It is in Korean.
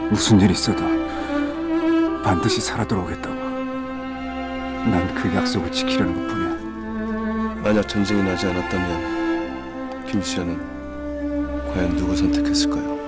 무슨 일 있어도 반드시 살아 돌아오겠다고. 난 그 약속을 지키려는 것뿐이야. 만약 전쟁이 나지 않았다면 김수현은 과연 누구 선택했을까요?